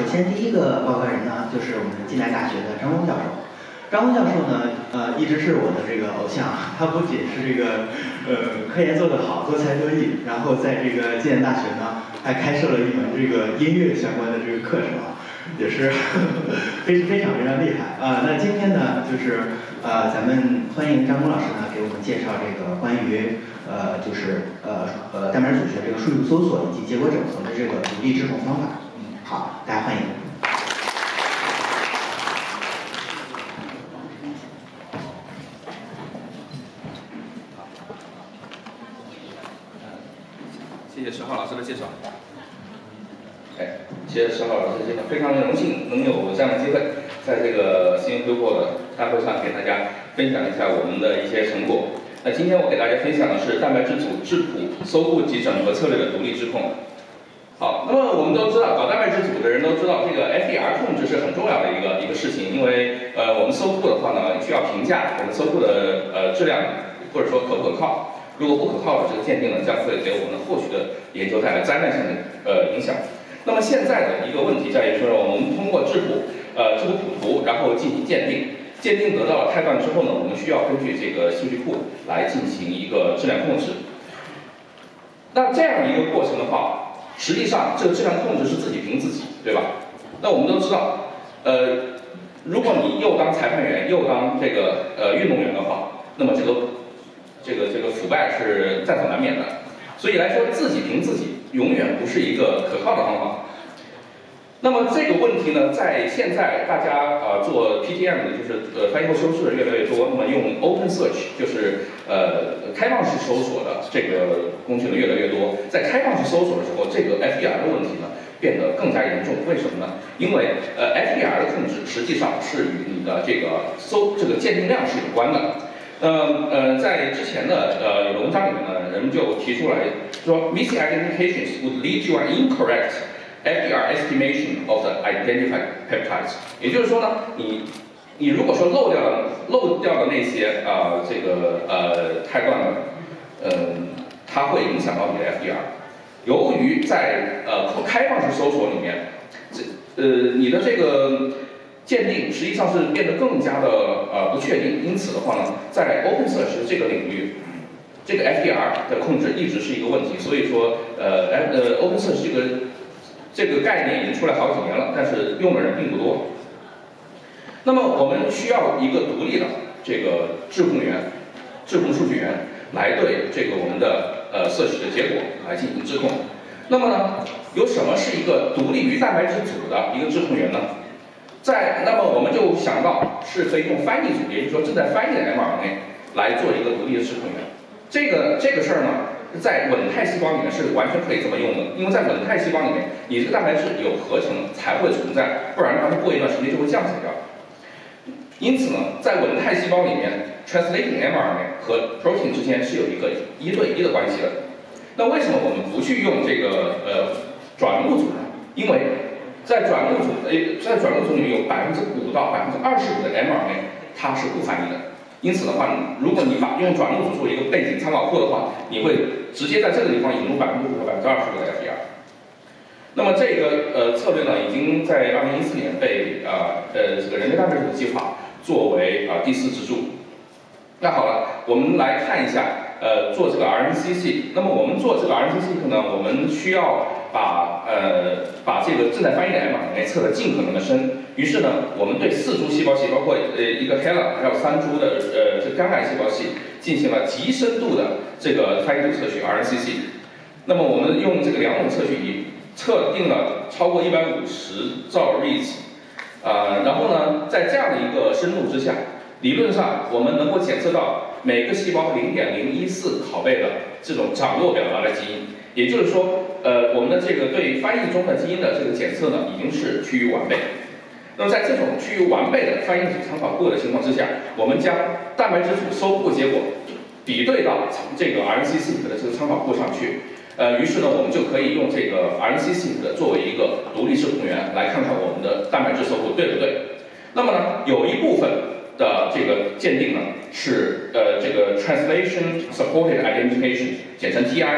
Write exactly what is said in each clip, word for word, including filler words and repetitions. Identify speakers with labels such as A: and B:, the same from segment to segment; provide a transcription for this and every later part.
A: 首先第一个报告人呢，就是我们暨南大学的张工教授。张工教授呢，呃，一直是我的这个偶像。他不仅是这个，呃，科研做得好，多才多艺，然后在这个暨南大学呢，还开设了一门这个音乐相关的这个课程，也是非非常非常厉害啊、呃。那今天呢，就是呃，咱们欢迎张工老师呢，给我们介绍这个关于呃，就是呃呃代码组学这个数据搜索以及结果整合的这个独立智控方法。嗯，好，大家欢迎。
B: 谢谢石浩老师的介绍。哎，谢谢石浩老师的介绍，非常的荣幸能有这样的机会，在这个新闻 Google 的大会上给大家分享一下我们的一些成果。那今天我给大家分享的是蛋白质组质谱搜布及整合策略的独立质控。好，那么我们都知道，搞蛋白质组的人都知道，这个 F D R 控制是很重要的一个一个事情，因为呃我们搜布的话呢，需要评价我们搜布的呃质量或者说可不可靠。如果不可靠的这个鉴定呢，将会给我们的后续的研究带来灾难性的呃影响。那么现在的一个问题在于说，我们通过质谱呃质谱谱图，然后进行鉴定，鉴定得到了态段之后呢，我们需要根据这个数据库来进行一个质量控制。那这样一个过程的话，实际上这个质量控制是自己凭自己，对吧？那我们都知道，呃，如果你又当裁判员又当这个呃运动员的话，那么这个这个这个腐败是在所难免的，所以来说自己凭自己永远不是一个可靠的方法。那么这个问题呢，在现在大家呃做 P T M 的，就是呃翻译后修饰的越来越多，那么用 Open Search 就是呃开放式搜索的这个工具呢越来越多。在开放式搜索的时候，这个 F D R 的问题呢变得更加严重。为什么呢？因为呃 F D R 的控制实际上是与你的这个搜这个鉴定量是有关的。呃呃，在之前的呃有的文章里面呢，人们就提出来说 ，missing identifications would lead to an incorrect F D R estimation of the identified peptides。也就是说呢，你你如果说漏掉了漏掉的那些呃这个呃态段呢，嗯、呃，它会影响到你的 F D R。由于在呃开放式搜索里面，这呃你的这个鉴定实际上是变得更加的呃不确定，因此的话呢，在 Open Search 这个领域，这个 F D R 的控制一直是一个问题。所以说，呃呃 Open Search 这个这个概念已经出来好几年了，但是用的人并不多。那么我们需要一个独立的这个质控员、质控数据员来对这个我们的呃 search 的结果来进行质控。那么呢，有什么是一个独立于蛋白质组的一个质控员呢？在那么我们就想到是可以用翻译组，也就是说正在翻译的 mRNA 来做一个独立的质控员。这个这个事儿呢，在稳态细胞里面是完全可以这么用的，因为在稳态细胞里面，你这个蛋白质有合成才会存在，不然它们过一段时间就会降解掉。因此呢，在稳态细胞里面 ，translating mRNA 和 protein 之间是有一个一对一的关系的。那为什么我们不去用这个呃转录组呢？因为在转录组，诶，在转录组里面有百分之五到百分之二十五的 mRNA 它是不翻译的。因此的话，如果你把用转录组做一个背景参考库的话，你会直接在这个地方引入百分之五和百分之二十五的 F D R。那么这个呃策略呢，已经在二零一四年被啊 呃, 呃这个人类蛋白质计划作为啊、呃、第四支柱。那好了，我们来看一下。呃，做这个 R N C C， 那么我们做这个 R N C C 呢，我们需要把呃把这个正在翻译的 mRNA 测得尽可能的深。于是呢，我们对四株细胞系，包括呃一个 HeLa， 还有三株的呃这肝癌细胞系，进行了极深度的这个翻译度测序 R N C C。那么我们用这个两种测序仪测定了超过一百五十兆 reads， 呃，然后呢，在这样的一个深度之下，理论上我们能够检测到每个细胞 零点零一四拷贝的这种掌握表达的基因，也就是说，呃，我们的这个对翻译中的基因的这个检测呢，已经是趋于完备。那么在这种趋于完备的翻译组参考库的情况之下，我们将蛋白质组搜布结果比对到这个 R N C C 的这个参考库上去，呃，于是呢，我们就可以用这个 R N C C 的作为一个独立质控员来看看我们的蛋白质搜布对不对。那么呢，有一部分的这个鉴定呢是呃这个 translation supported identification， 简称 T I。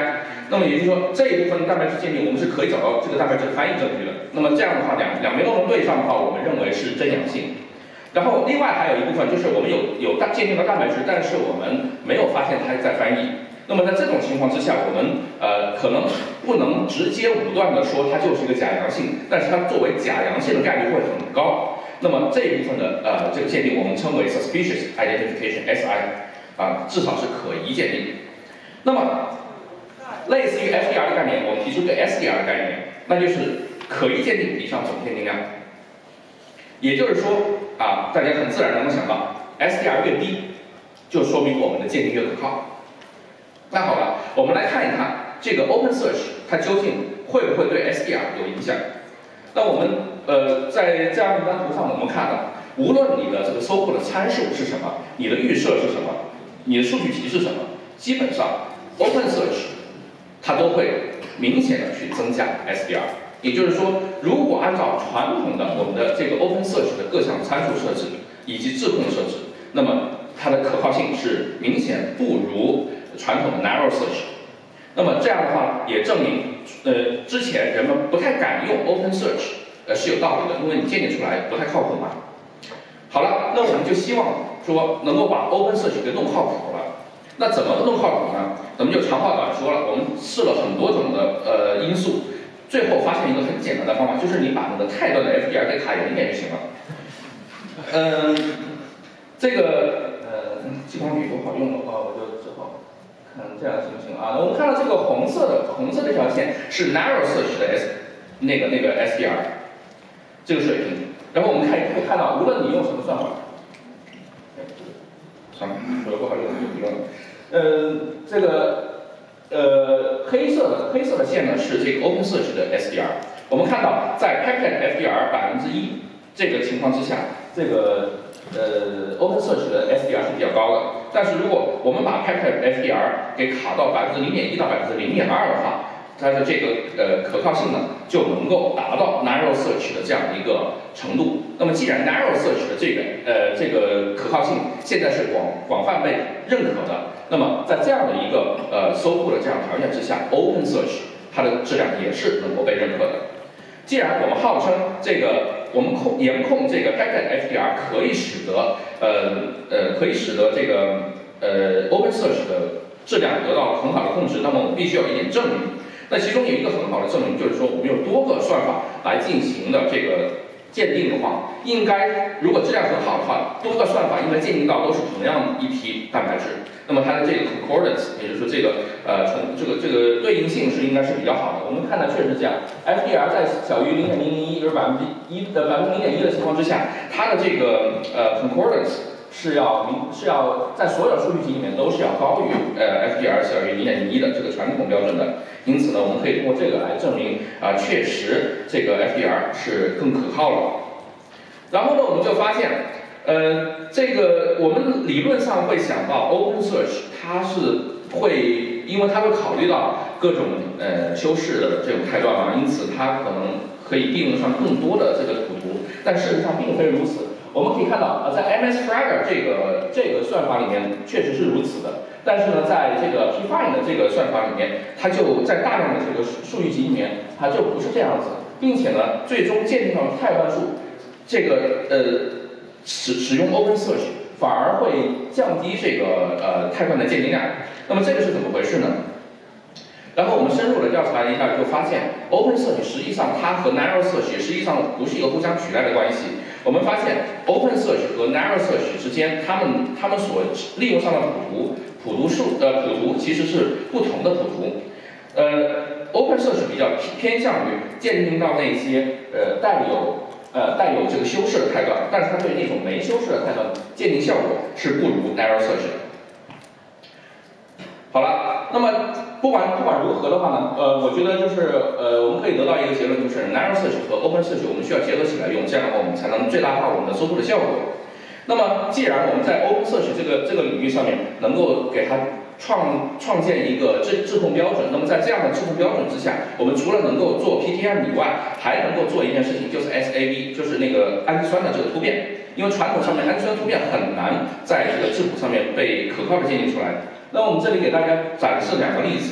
B: 那么也就是说，这一部分蛋白质鉴定我们是可以找到这个蛋白质的翻译证据的。那么这样的话，两两边都能对上的话，我们认为是真阳性。然后另外还有一部分就是我们有有蛋鉴定的蛋白质，但是我们没有发现它在翻译。那么在这种情况之下，我们呃可能不能直接武断的说它就是一个假阳性，但是它作为假阳性的概率会很高。那么这一部分的呃这个鉴定我们称为 suspicious identification S I 啊，至少是可疑鉴定。那么类似于 F D R 的概念，我们提出对 S D R 的概念，那就是可疑鉴定比上总鉴定量。也就是说啊，大家很自然能够想到 ，S D R 越低，就说明我们的鉴定越可靠。那好了，我们来看一看这个 Open Search 它究竟会不会对 S D R 有影响？那我们呃在这样一张图上，我们看到，无论你的这个搜获的参数是什么，你的预设是什么，你的数据集是什么，基本上 Open Search 它都会明显的去增加 S D R。也就是说，如果按照传统的我们的这个 Open Search 的各项参数设置以及质控设置，那么它的可靠性是明显不如传统的 Narrow Search。那么这样的话，也证明，呃，之前人们不太敢用 Open Search， 呃是有道理的，因为你鉴定出来不太靠谱嘛。好了，那我们就希望说能够把 Open Search 给弄靠谱了。那怎么弄靠谱呢？咱们就长话短说了，我们试了很多种的呃因素。最后发现一个很简单的方法，就是你把你的太端的 F D R 给卡严一点就行了。嗯，这个呃激光笔不好用的话，我就只好看这样行不行啊？我们看到这个红色的红色这条线是 Narrow Search 的 S 那个那个 S D R 这个水平。然后我们看可以看到，无论你用什么算法，算了，我不好用就不用了。呃，这个。呃，黑色的黑色的线呢是这个 Open Search 的 S D R。我们看到在 Pipette F D R 百分之一这个情况之下，这个呃 Open Search 的 S D R 是比较高的。但是如果我们把 Pipette F D R 给卡到百分之零点一到百分之零点二的话，它的这个呃可靠性呢就能够达到 Narrow Search 的这样一个程度。那么既然 Narrow Search 的这个呃这个可靠性现在是广广泛被认可的。那么在这样的一个呃搜捕的这样条件之下 ，Open Search 它的质量也是能够被认可的。既然我们号称这个我们控严控这个 Pipette F D R 可以使得呃呃可以使得这个呃 Open Search 的质量得到很好的控制，那么我们必须要有一点证明。那其中有一个很好的证明，就是说我们有多个算法来进行的这个鉴定的话，应该如果质量很好的话，多个算法应该鉴定到都是同样一批蛋白质。那么它的这个 concordance， 也就是说这个呃从这个这个对应性是应该是比较好的。我们看的确实是这样 ，F D R 在小于零点零零一，就是百分之一的百分之零点一的情况之下，它的这个呃 concordance 是要明是要在所有数据集里面都是要高于呃 F D R 小于零点零一的这个传统标准的。因此呢，我们可以通过这个来证明啊、呃，确实这个 F D R 是更可靠了。然后呢，我们就发现。呃，这个我们理论上会想到 Open Search， 它是会，因为它会考虑到各种呃修饰的这种开端嘛，因此它可能可以应用上更多的这个图图，但事实上并非如此。我们可以看到啊、呃，在 M S Fragger 这个这个算法里面确实是如此的，但是呢，在这个 P-Fine 的这个算法里面，它就在大量的这个数据集里面，它就不是这样子，并且呢，最终鉴定到太端数，这个呃。使使用 Open Search 反而会降低这个呃太端的鉴定量，那么这个是怎么回事呢？然后我们深入的调查一下，就发现 Open Search 实际上它和 Narrow Search 实际上不是一个互相取代的关系。我们发现 Open Search 和 Narrow Search 之间，它们它们所利用上的谱图谱图数呃谱图其实是不同的谱图。呃 ，Open Search 比较偏向于鉴定到那些呃带有呃，带有这个修饰的开端，但是它对那种没修饰的开端鉴定效果是不如 Narrow Search 的。好了，那么不管不管如何的话呢，呃，我觉得就是呃，我们可以得到一个结论，就是 Narrow Search 和 Open Search 我们需要结合起来用，这样的话我们才能最大化我们的搜捕的效果。那么，既然我们在 Open Search 这个这个领域上面能够给它创创建一个质质控标准，那么在这样的质控标准之下，我们除了能够做 P T M 以外，还能够做一件事情，就是 S A V， 就是那个氨基酸的这个突变。因为传统上面氨基酸突变很难在这个质谱上面被可靠的鉴定出来。那我们这里给大家展示两个例子，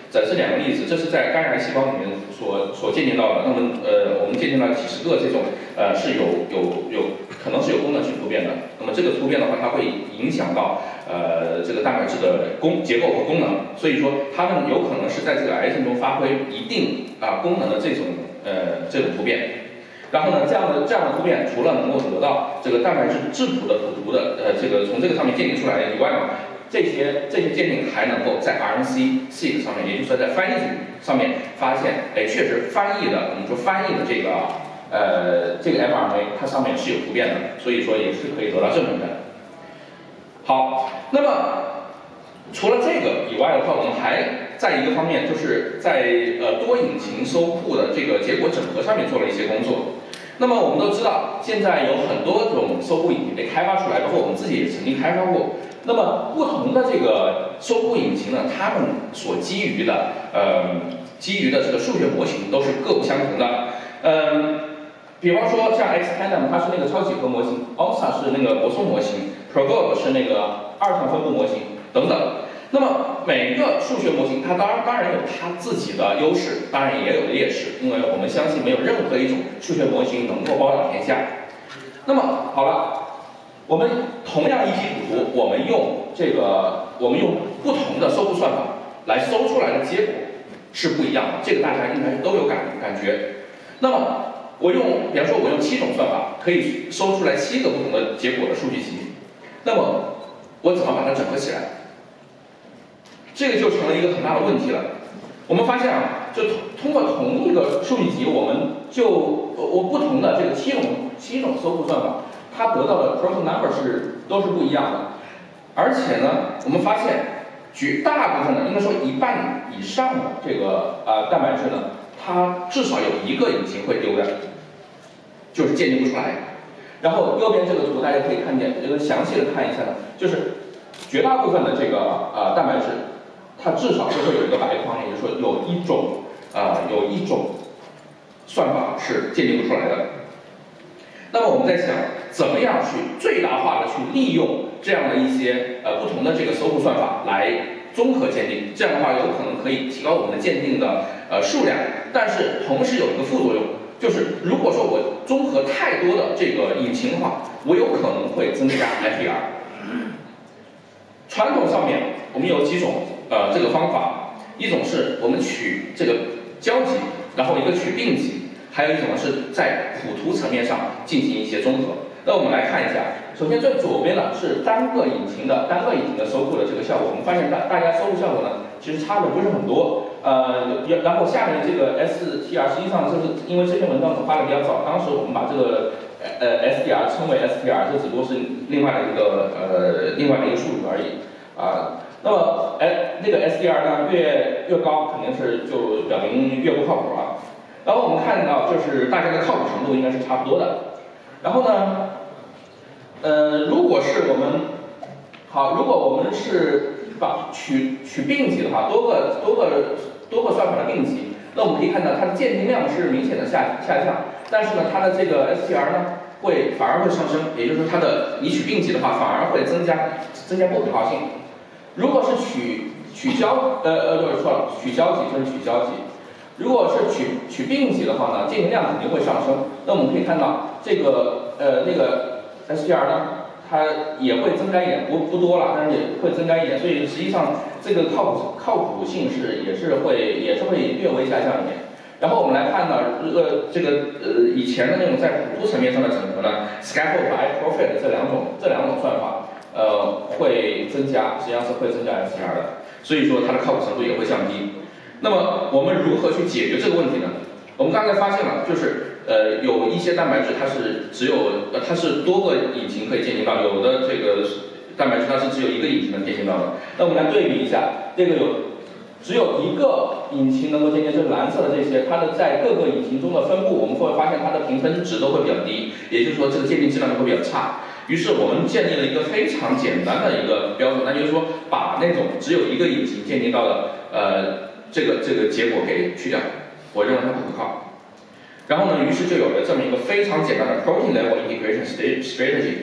B: 展示两个例子，这是在肝癌细胞里面所所鉴定到的。那么呃，我们鉴定了几十个这种呃是有有有可能是有功能性突变的。那么这个突变的话，它会影响到呃这个蛋白质的功结构和功能，所以说它们有可能是在这个癌症中发挥一定啊、功能的这种呃这种突变。然后呢，这样的这样的突变，除了能够得到这个蛋白质质谱的谱图的呃这个从这个上面鉴定出来以外呢，这些这些鉴定还能够在 R N C seq 上面，也就是说在翻译组上面发现，哎，确实翻译的我们说翻译的这个呃这个 m R N A 它上面是有突变的，所以说也是可以得到证明的。好，那么除了这个以外的话，我们还在一个方面，就是在呃多引擎搜库的这个结果整合上面做了一些工作。那么我们都知道，现在有很多种搜库引擎被开发出来，包括我们自己也曾经开发过。那么不同的这个搜库引擎呢，它们所基于的呃基于的这个数学模型都是各不相同的。嗯，比方说像 Xtandem 它是那个超几何模型 ，O S A 是那个泊松模型 ，Proverb 是那个二项分布模型等等。那么每个数学模型，它当然当然有它自己的优势，当然也有劣势，因为我们相信没有任何一种数学模型能够包打天下。那么好了，我们同样一批谱图，我们用这个我们用不同的搜库算法来搜出来的结果是不一样的，这个大家应该都有感感觉。那么我用，比方说我用七种算法可以搜出来七个不同的结果的数据集，那么我怎么把它整合起来？这个就成了一个很大的问题了。我们发现啊，就通过同一个数据集，我们就我不同的这个七种七种搜库算法，它得到的 protein number 是都是不一样的。而且呢，我们发现绝大部分的，应该说一半以上的这个呃蛋白质呢，它至少有一个引擎会丢掉，就是鉴定不出来。然后右边这个图大家可以看见，这个详细的看一下呢，就是绝大部分的这个呃蛋白质。它至少是会有一个白框，也就是说有一种啊、呃、有一种算法是鉴定不出来的。那么我们在想，怎么样去最大化的去利用这样的一些呃不同的这个搜库算法来综合鉴定？这样的话有可能可以提高我们的鉴定的呃数量，但是同时有一个副作用，就是如果说我综合太多的这个引擎的话，我有可能会增加 F D R。传统上面我们有几种。呃，这个方法，一种是我们取这个交集，然后一个取并集，还有一种是在谱图层面上进行一些综合。那我们来看一下，首先最左边呢是单个引擎的单个引擎的搜库的这个效果，我们发现大大家搜库效果呢其实差的不是很多。呃，然后下面这个 S T R 实际上就是因为这篇文章发的比较早，当时我们把这个呃 S D R 称为 S T R， 这只不过是另外的一个呃另外的一个术语而已啊。那么，哎，那个 S D R 呢越越高，肯定是就表明越不靠谱啊。然后我们看到，就是大家的靠谱程度应该是差不多的。然后呢，呃，如果是我们好，如果我们是把取取并集的话，多个多个多个算法的并集，那我们可以看到它的鉴定量是明显的下下降，但是呢，它的这个 S T R 呢会反而会上升，也就是说它的你取并集的话，反而会增加增加不可靠性。如果是取取交呃呃就是错了，取交集就是取交集。如果是取取并集的话呢，鉴定量肯定会上升。那我们可以看到这个呃那个 S T R 呢，它也会增加一点，不不多了，但是也会增加一点。所以实际上这个靠谱靠谱性是也是会也是会略微下降一点。然后我们来看呢，呃这个呃以前的那种在谱图层面上的整合呢 ，Scaffold 和 iProfit 这两种这两种算法。呃，会增加，实际上是会增加 S T R 的，所以说它的靠谱程度也会降低。那么我们如何去解决这个问题呢？我们刚才发现了，就是呃有一些蛋白质它是只有呃它是多个引擎可以鉴定到，有的这个蛋白质它是只有一个引擎能鉴定到的。那我们来对比一下，这个有只有一个引擎能够鉴定，就是蓝色的这些，它的在各个引擎中的分布，我们会发现它的评分值都会比较低，也就是说这个鉴定质量就会比较差。于是我们建立了一个非常简单的一个标准，那就是说把那种只有一个引擎鉴定到的呃这个这个结果给去掉，我认为它不可靠。然后呢，于是就有了这么一个非常简单的 protein level integration strategy。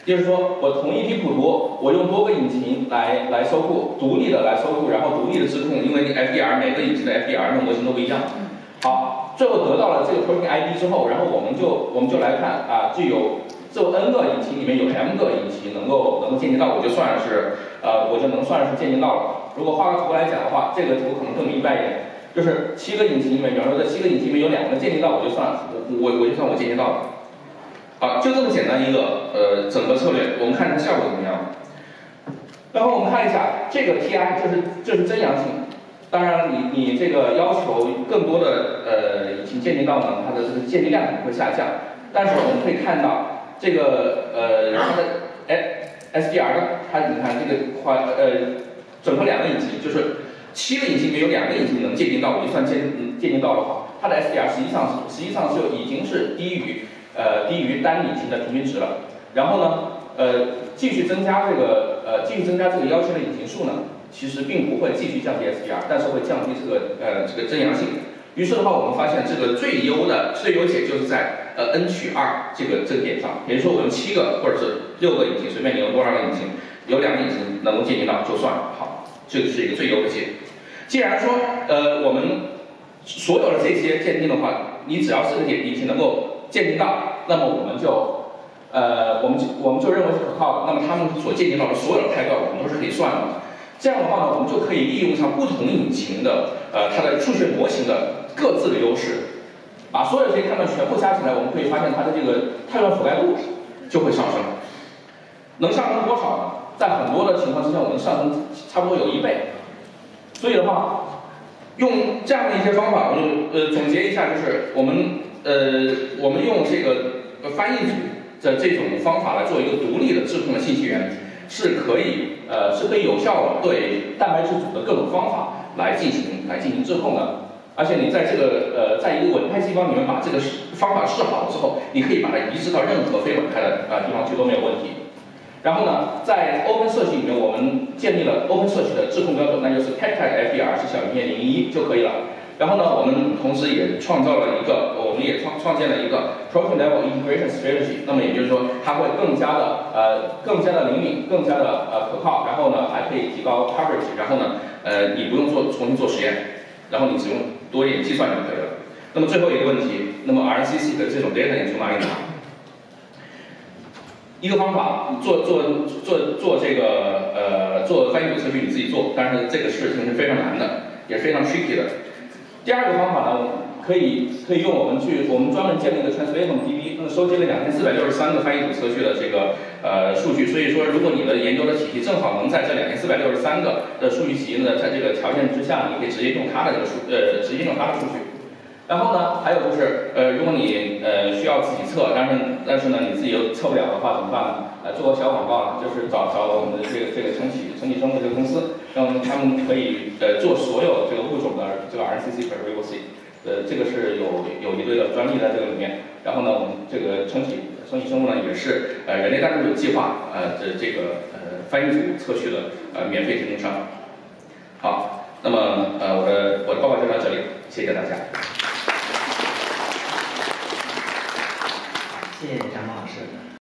B: 就是说我同一批谱图，我用多个引擎来来收录，独立的来收录，然后独立的质控，因为 F D R 每个引擎的 F D R 的模型都不一样。好，最后得到了这个 protein I D 之后，然后我们就我们就来看啊，具有这 n 个引擎里面有 m 个引擎能够能够渐进到，我就算是呃我就能算是渐进到了。如果画个图来讲的话，这个图可能更明白一点，就是七个引擎里面，比方说这七个引擎里面有两个渐进到，我就算我我我就算我渐进到了。好，就这么简单一个呃整个策略，我们看它效果怎么样。然后我们看一下这个 T I， 这是这是真阳性。当然你你这个要求更多的呃引擎渐进到呢，它的这个渐进量可能会下降。但是我们可以看到这个呃它的哎 S D R 呢，它你看这个话呃整个两个引擎就是七个引擎里面有两个引擎能渐进到，我就算渐渐进到的话，它的 S D R 实际上是实际上就已经是低于呃低于单引擎的平均值了。然后呢呃继续增加这个呃继续增加这个要求的引擎数呢，其实并不会继续降低 S D R， 但是会降低这个呃这个真阳性。于是的话，我们发现这个最优的最优解就是在呃 n 取二这个这个点上，也就是说我用七个或者是六个引擎，随便你用多少个引擎，有两个引擎能够渐进到就算好，这个是一个最优的解。既然说呃我们所有的这些渐进的话，你只要是个引擎能够渐进到，那么我们就呃我们就我们就认为是可靠的。那么他们所渐进到的所有的开段，我们都是可以算的。这样的话呢，我们就可以利用上不同引擎的呃它的数学模型的各自的优势，把所有这些开段全部加起来，我们可以发现它的这个开段覆盖度就会上升。能上升多少呢？在很多的情况之下，我们上升差不多有一倍。所以的话，用这样的一些方法，我就呃总结一下，就是我们呃我们用这个翻译组的这种方法来做一个独立的质控的信息源，是可以呃是可以有效的对蛋白质组的各种方法来进行来进行质控的。而且你在这个呃在一个稳态细胞里面把这个方法试好了之后，你可以把它移植到任何非稳态的啊、呃、地方去都没有问题。然后呢，在 Open Search 里面，我们建立了 Open Search 的质控标准，那就是 peptide F D R 是小于零一就可以了。然后呢，我们同时也创造了一个，我们也创创建了一个 protein level integration strategy。那么也就是说，它会更加的呃更加的灵敏，更加的呃可靠。然后呢，还可以提高 coverage。然后呢，呃你不用做重新做实验，然后你只用多一点计算就可以了。那么最后一个问题，那么 R N C C 的这种 data 你从哪里拿？一个方法，做做做做这个呃做翻译组测序你自己做，但是这个事情是非常难的，也是非常 tricky 的。第二个方法呢，可以可以用我们去我们专门建立的 Translation D B， 收集了两千四百六十三个翻译组测序的这个呃数据，所以说如果你的研究的体系正好能在这两千四百六十三个的数据集呢，在这个条件之下，你可以直接用它的这个数呃直接用它的数据。然后呢，还有就是，呃，如果你呃需要自己测，但是但是呢你自己又测不了的话，怎么办呢？呃，做个小广告啊，就是找找我们的这个这个晨起晨起生物这个公司，让他们可以呃做所有这个物种的这个 R N C C variability， 呃，这个是有有一堆的专利在这个里面。然后呢，我们这个晨起晨起生物呢也是呃人类大数据计划呃这这个呃翻译组测序的呃免费提供商。好，那么呃我的我的报告就到这里，谢谢大家。
A: 谢谢张老师。